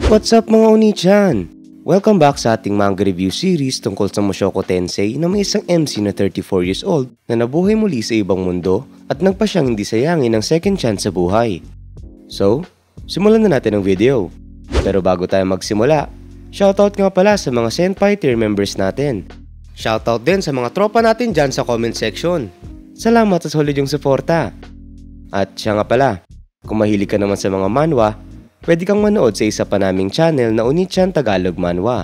What's up mga Oni-chan? Welcome back sa ating manga review series tungkol sa Mushoku Tensei na may isang MC na 34 years old na nabuhay muli sa ibang mundo at nagpa siyang hindi sayangin ng second chance sa buhay. So, simulan na natin ang video. Pero bago tayo magsimula, shoutout nga pala sa mga Senpai tier members natin. Shoutout din sa mga tropa natin dyan sa comment section. Salamat sa solid yung suporta. At siya nga pala, kung mahilig ka naman sa mga manhwa, pwede kang manood sa isa pa naming channel na Oni-chan Tagalog Manhwa.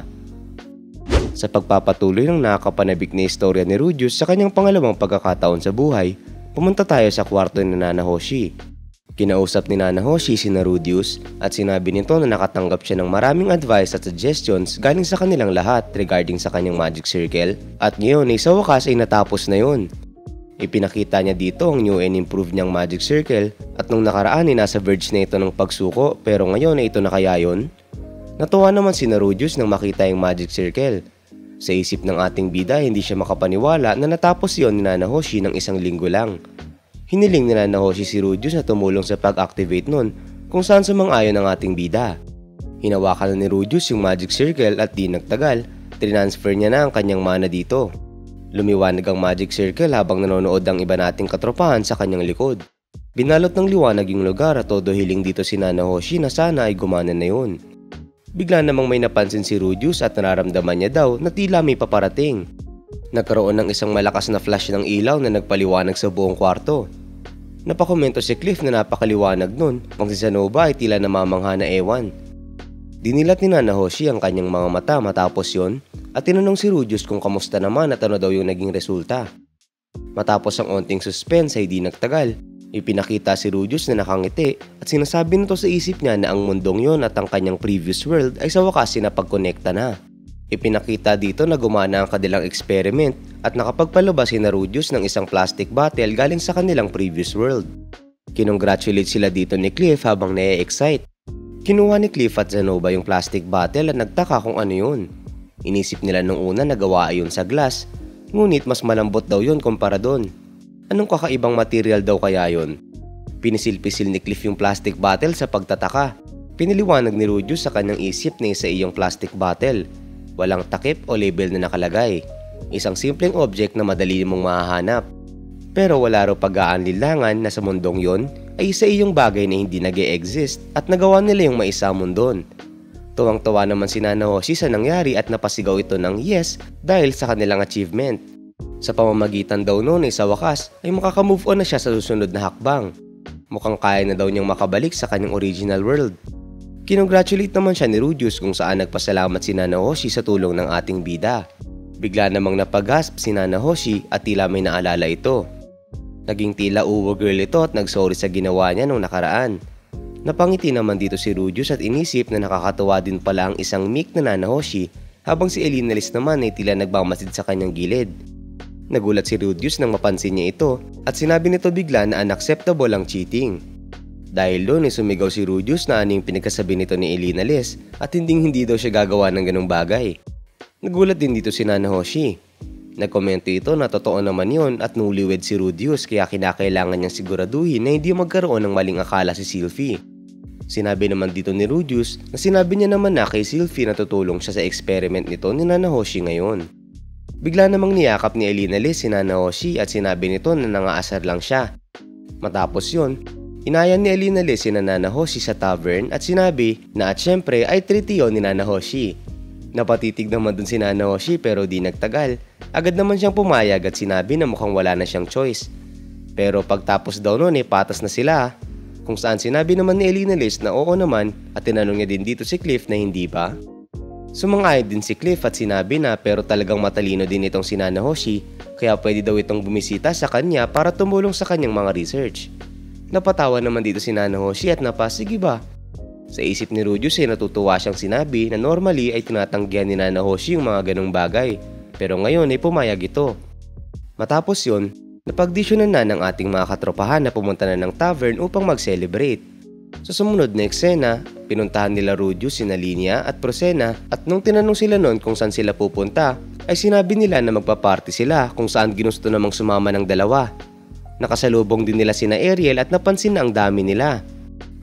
Sa pagpapatuloy ng nakakapanabik na istorya ni Rudeus sa kanyang pangalawang pagkakataon sa buhay, pumunta tayo sa kwarto ni Nanahoshi. Kinausap ni Nanahoshi si Rudeus at sinabi nito na nakatanggap siya ng maraming advice at suggestions galing sa kanilang lahat regarding sa kanyang magic circle at ngayon ay sa wakas ay natapos na yun. Ipinakita niya dito ang new and improved niyang magic circle at nung nakaraan ay nasa verge na ito ng pagsuko pero ngayon ay ito na kaya yun? Natuwa naman si Rudeus nang makita yung magic circle. Sa isip ng ating bida hindi siya makapaniwala na natapos yon ni Nanahoshi ng isang linggo lang. Hiniling ni Nanahoshi si Rudeus na tumulong sa pag-activate nun kung saan sumang-ayon ang ating bida. Hinawakan na ni Rudeus yung magic circle at di nagtagal, transfer niya na ang kanyang mana dito. Lumiwanag ang magic circle habang nanonood ang iba nating katropahan sa kanyang likod. Binalot ng liwanag yung lugar at todo hiling dito si Nanahoshi na sana ay gumana na yun. Bigla namang may napansin si Rudeus at nararamdaman niya daw na tila may paparating. Nagkaroon ng isang malakas na flash ng ilaw na nagpaliwanag sa buong kwarto. Napakomento si Cliff na napakaliwanag nun, kung si Sanoba ay tila namamangha na ewan. Dinilat ni Nanahoshi ang kanyang mga mata matapos yon at tinanong si Rudeus kung kamusta naman at ano daw yung naging resulta. Matapos ang onting suspense ay di nagtagal, ipinakita si Rudeus na nakangiti at sinasabi nito sa isip niya na ang mundong yon at ang kanyang previous world ay sa wakas sinapagkonekta na. Ipinakita dito na gumana ang kanilang experiment at nakapagpalabas si Rudeus ng isang plastic bottle galing sa kanilang previous world. Kinongratulate sila dito ni Cliff habang na-excite. Kinuha ni Cliff at Zanoba yung plastic bottle at nagtaka kung ano yun. Inisip nila nung una na gawa ayon sa glass, ngunit mas malambot daw yun kumpara doon. Anong kakaibang material daw kaya yun? Pinisil-pisil ni Cliff yung plastic bottle sa pagtataka. Piniliwanag ni Rudeus sa kanyang isip na isa iyong plastic bottle. Walang takip o label na nakalagay. Isang simpleng object na madali mong mahahanap. Pero wala raw pag-aanlinlangan na sa mundong yon ay isa iyong bagay na hindi nag-e-exist at nagawa nila yung maisamon doon. Tuwang-tuwa naman si Nanahoshi sa nangyari at napasigaw ito ng yes dahil sa kanilang achievement. Sa pamamagitan daw noon ay sa wakas ay makakamove on na siya sa susunod na hakbang. Mukhang kaya na daw niyang makabalik sa kanyang original world. Kinongratulate naman siya ni Rudeus kung saan nagpasalamat si Nanahoshi sa tulong ng ating bida. Bigla namang napagasp si Nanahoshi at tila may naalala ito. Naging tila uwo girl ito at nagsorry sa ginawa niya nung nakaraan. Napangiti naman dito si Rudeus at inisip na nakakatuwa din pala ang isang meek na Nanahoshi habang si Elinalis naman ay tila nagmamasid sa kanyang gilid. Nagulat si Rudeus nang mapansin niya ito at sinabi nito bigla na unacceptable ang cheating. Dahil doon ay sumigaw si Rudeus na ano yung pinagkasabi nito ni Elinalis at hindi daw siya gagawa ng ganong bagay. Nagulat din dito si Nanahoshi. Nagkomento ito na totoo naman yon at newlywed si Rudeus kaya kinakailangan niyang siguraduhin na hindi magkaroon ng maling akala si Sylphie. Sinabi naman dito ni Rudeus na sinabi niya naman na kay Sylphie na tutulong siya sa experiment nito ni Nanahoshi ngayon. Bigla namang niyakap ni Elinalis si Nanahoshi at sinabi nito na nangaasar lang siya. Matapos yon, inayan ni Elinalis si Nanahoshi sa tavern at sinabi na at syempre ay treat yun ni Nanahoshi. Napatitig naman dun si Nanahoshi pero di nagtagal. Agad naman siyang pumayag at sinabi na mukhang wala na siyang choice. Pero pagtapos daw noon ay patas na sila. Kung saan sinabi naman ni Elinalis na oo naman at tinanong niya din dito si Cliff na hindi ba. Sumang-ayon din si Cliff at sinabi na pero talagang matalino din itong si Nanahoshi kaya pwede daw itong bumisita sa kanya para tumulong sa kanyang mga research. Napatawa naman dito si Nanahoshi at sige ba? Sa isip ni Rudeus ay natutuwa siyang sinabi na normally ay tinatanggihan ni Nanahoshi yung mga ganong bagay pero ngayon ay pumayag ito. Matapos yun, napagdisyonan na ng ating mga katropahan na pumunta na ng tavern upang mag-celebrate. Sa sumunod na eksena, pinuntahan nila Rudeus sina Linya at Prosena at nung tinanong sila noon kung saan sila pupunta ay sinabi nila na magpa-party sila kung saan ginusto namang sumama ng dalawa. Nakasalubong din nila sina Ariel at napansin na ang dami nila.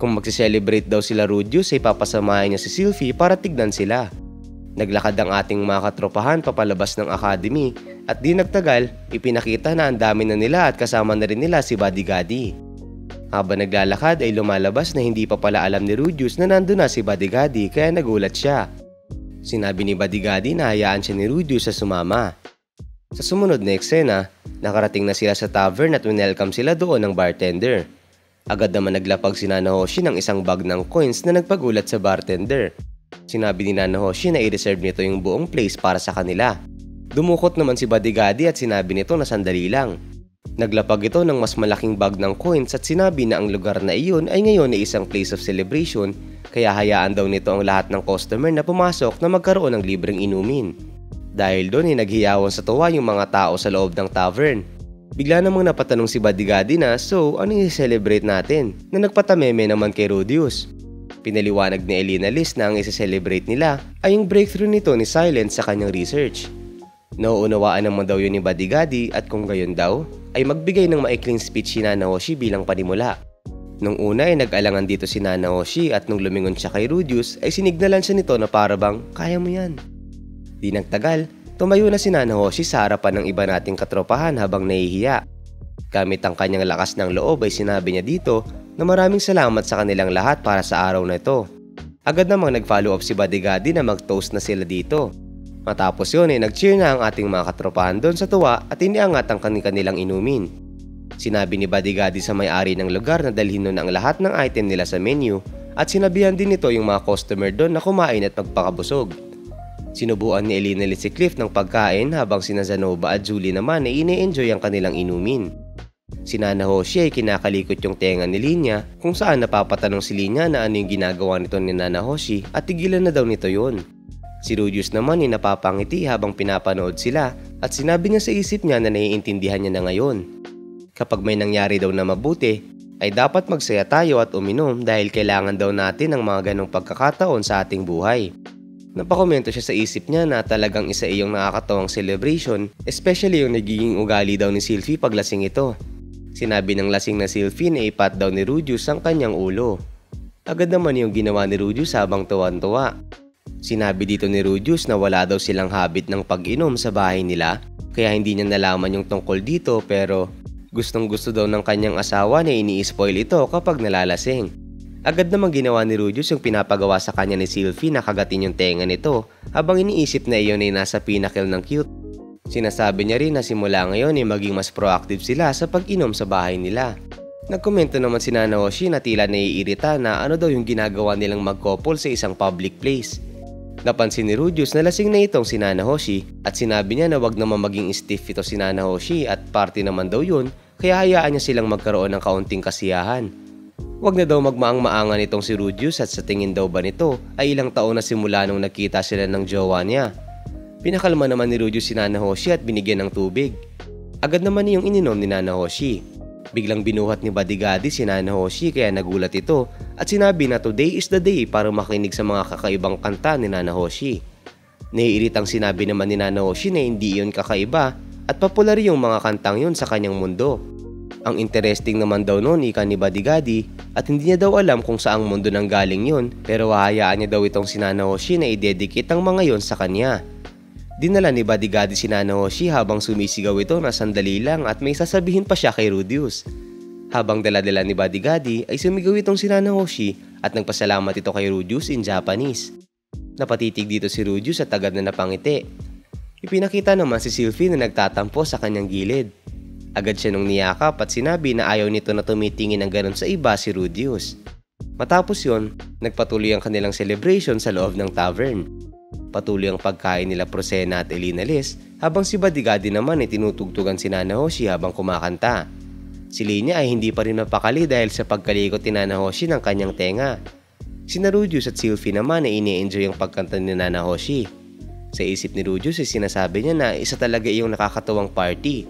Kung magsiselebrate daw sila Rudius ay papasamahin niya si Sylvie para tignan sila. Naglakad ang ating mga katropahan papalabas ng academy at di nagtagal, ipinakita na ang dami na nila at kasama na rin nila si Bodyguardy. Habang naglalakad ay lumalabas na hindi pa pala alam ni Rudius na nandun na si Bodyguardy kaya nagulat siya. Sinabi ni Bodyguardy na hayaan siya ni Rudius sa sumama. Sa sumunod na eksena, nakarating na sila sa tavern at winelcome sila doon ng bartender. Agad naman naglapag si Nanahoshi ng isang bag ng coins na nagpagulat sa bartender. Sinabi ni Nanahoshi na i-reserve nito yung buong place para sa kanila. Dumukot naman si Bodyguardy at sinabi nito na sandali lang. Naglapag ito ng mas malaking bag ng coins at sinabi na ang lugar na iyon ay ngayon ay isang place of celebration kaya hayaan daw nito ang lahat ng customer na pumasok na magkaroon ng libreng inumin. Dahil doon ay naghiyawan sa tuwa yung mga tao sa loob ng tavern. Bigla namang napatanong si Bodyguardy na so ano yung i-celebrate natin na nagpatameme naman kay Rudius. Pinaliwanag ni Elina Liz na ang i-celebrate nila ay yung breakthrough nito ni Silence sa kanyang research. Nauunawaan naman daw yun ni Bodyguardy at kung gayon daw ay magbigay ng maikling speech si Nanahoshi bilang panimula. Nung una ay nag-alangan dito si Nanahoshi at nung lumingon siya kay Rudius ay sinignalan siya nito na parabang kaya mo yan. Di nagtagal, tumayo na si Nanahoshi sa harapan ng iba nating katropahan habang nahihiya. Gamit ang kanyang lakas ng loob ay sinabi niya dito na maraming salamat sa kanilang lahat para sa araw na ito. Agad namang nag-follow up si Bodyguardy na mag-toast na sila dito. Matapos yun ay nag-cheer na ang ating mga katropahan doon sa tuwa at iniangat ang kanilang inumin. Sinabi ni Bodyguardy sa may-ari ng lugar na dalhin nun ang lahat ng item nila sa menu at sinabihan din nito yung mga customer doon na kumain at magpakabusog. Sinubuan ni Elina Liz si Cliff ng pagkain habang sina Zanoba at Julie naman ay ine-enjoy ang kanilang inumin. Si Nanahoshi ay kinakalikot yung tenga ni Linya kung saan napapatanong si Linya na ano yung ginagawa nito ni Nanahoshi at tigilan na daw nito yun. Si Rudius naman ay napapangiti habang pinapanood sila at sinabi niya sa isip niya na naiintindihan niya na ngayon. Kapag may nangyari daw na mabuti, ay dapat magsaya tayo at uminom dahil kailangan daw natin ng mga ganong pagkakataon sa ating buhay. Napakomento siya sa isip niya na talagang isa iyong nakakatawang celebration, especially yung nagiging ugali daw ni Sylvie pag lasing ito. Sinabi ng lasing na Sylvie na ipat daw ni Rudius ang kanyang ulo. Agad naman yung ginawa ni Rudius habang tuwan-tuwa. Sinabi dito ni Rudius na wala daw silang habit ng pag-inom sa bahay nila, kaya hindi niya nalaman yung tungkol dito pero gustong gusto daw ng kanyang asawa na ini-spoil ito kapag nalalasing. Agad namang ginawa ni Rudius yung pinapagawa sa kanya ni Sylvie na kagatin yung tenga nito habang iniisip na iyon ay nasa pinnacle ng cute. Sinasabi niya rin na simula ngayon ay maging mas proactive sila sa pag-inom sa bahay nila. Nagkomento naman si Nanahoshi na tila naiirita na ano daw yung ginagawa nilang mag-couple sa isang public place. Napansin ni Rudius na lasing na itong si Nanahoshi at sinabi niya na wag naman maging stiff ito si Nanahoshi at party naman daw yun kaya hayaan niya silang magkaroon ng kaunting kasiyahan. Wag na daw magmaang-maangan itong si Rudius at sa tingin daw ba nito ay ilang taon na simula nung nakita sila ng jowa niya. Pinakalma naman ni Rudius si Nanahoshi at binigyan ng tubig. Agad naman niyong ininom ni Nanahoshi. Biglang binuhat ni Bodyguardy si Nanahoshi kaya nagulat ito at sinabi na today is the day para makinig sa mga kakaibang kanta ni Nanahoshi. Naiiritang sinabi naman ni Nanahoshi na hindi iyon kakaiba at popular yung mga kantang yun sa kanyang mundo. Ang interesting naman daw noon ika ni Bodyguardy at hindi niya daw alam kung saang mundo nang galing yun pero hahayaan niya daw itong si Nanahoshi na i-dedicate ang mga yon sa kanya. Dinala ni Bodyguardy si Nanahoshi habang sumisigaw ito na sandali lang at may sasabihin pa siya kay Rudius. Habang dala-dala ni Bodyguardy ay sumigaw itong si Nanahoshi at nagpasalamat ito kay Rudius in Japanese. Napatitig dito si Rudius at agad na napangiti. Ipinakita naman si Sylvie na nagtatampo sa kanyang gilid. Agad siya nung niyakap at sinabi na ayaw nito na tumitingin ng ganun sa iba si Rudius. Matapos yon, nagpatuloy ang kanilang celebration sa loob ng tavern. Patuloy ang pagkain nila Prosena at Elina Liz habang si Bodyguardy naman ay tinutugtugan si Nanahoshi habang kumakanta. Si Linya ay hindi pa rin mapakali dahil sa pagkalikot ni Nanahoshi ng kanyang tenga. Sina Rudius at Sylvie naman ay ini-enjoy ang pagkanta ni Nanahoshi. Sa isip ni Rudius ay sinasabi niya na isa talaga iyong nakakatuwang party.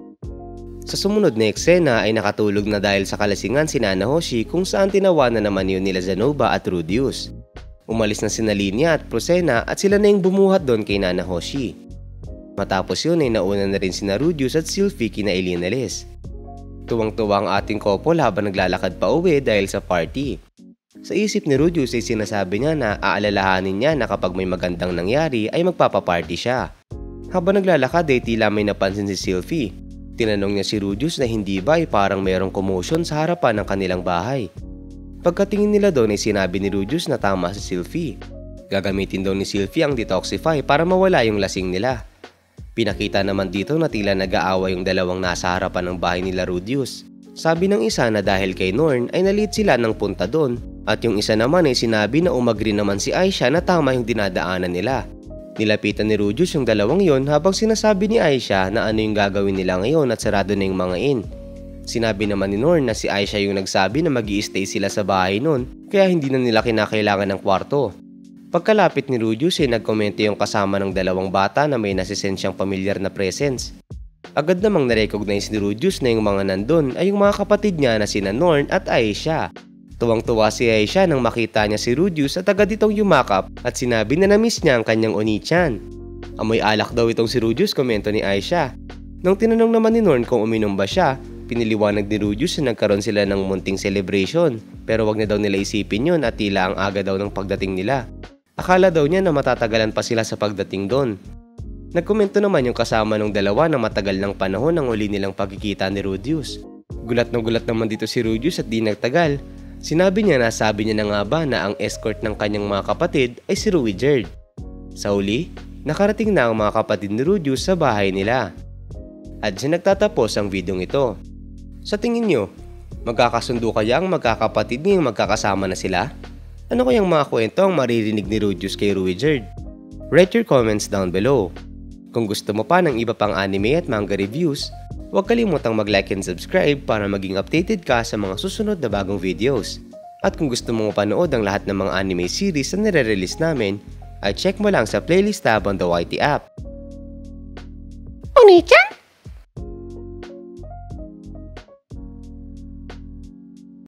Sa sumunod na eksena ay nakatulog na dahil sa kalasingan si Nanahoshi kung saan tinawanan naman yun nila Zanoba at Rudius. Umalis na sina Linya at Prosena at sila na yung bumuhat doon kay Nanahoshi. Matapos yun ay nauna na rin sina Rudius at Sylvie kina Elina Liz. Tuwang-tuwa ang ating couple habang naglalakad pa uwi dahil sa party. Sa isip ni Rudius ay sinasabi niya na aalalahanin niya na kapag may magandang nangyari ay magpapaparty siya. Habang naglalakad ay tila may napansin si Sylvie. Tinanong niya si Rudius na hindi ba ay parang mayroong commotion sa harapan ng kanilang bahay. Pagkatingin nila doon ay sinabi ni Rudius na tama si Sylvie. Gagamitin daw ni Sylvie ang detoxify para mawala yung lasing nila. Pinakita naman dito na tila nag-aaway yung dalawang nasa harapan ng bahay nila Rudius. Sabi ng isa na dahil kay Norn ay nalit sila ng punta doon at yung isa naman ay sinabi na umagri naman si Aisha na tama yung dinadaanan nila. Nilapitan ni Rudius yung dalawang yon habang sinasabi ni Aisha na ano yung gagawin nila ngayon at sarado na yung mga inn. Sinabi naman ni Norn na si Aisha yung nagsabi na mag-i-stay sila sa bahay nun kaya hindi na nila kinakailangan ng kwarto. Pagkalapit ni Rudius ay nagkomento yung kasama ng dalawang bata na may nasisensyang pamilyar na presence. Agad namang narecognize ni Rudius na yung mga nandun ay yung mga kapatid niya na sina Norn at Aisha. Tuwang-tuwa si Aisha nang makita niya si Rudius at agad itong yumakap at sinabi na na-miss niya ang kanyang Oni-chan. Amoy alak daw itong si Rudius, komento ni Aisha. Nang tinanong naman ni Norn kung uminom ba siya, piniliwanag ni Rudius na nagkaroon sila ng munting celebration pero wag na daw nila isipin yun at tila ang aga daw ng pagdating nila. Akala daw niya na matatagalan pa sila sa pagdating doon. Nagkomento naman yung kasama ng dalawa na matagal ng panahon ang uli nilang pagkikita ni Rudius. Gulat na gulat naman dito si Rudius at di nagtagal. Sinabi niya na sabi niya na nga ba na ang escort ng kanyang mga kapatid ay si Ruijerd. Sa huli, nakarating na ang mga kapatid ni Rudius sa bahay nila. At siya nagtatapos ang videong ito. Sa tingin nyo, magkakasundo kaya ang magkakapatid ngayong magkakasama na sila? Ano kayang mga kwento ang maririnig ni Rudius kay Ruijerd? Write your comments down below. Kung gusto mo pa ng iba pang anime at manga reviews, huwag kalimutang mag-like and subscribe para maging updated ka sa mga susunod na bagong videos. At kung gusto mo mapanood ang lahat ng mga anime series na nire-release namin, ay check mo lang sa playlist tab on the YT app. Oni-chan!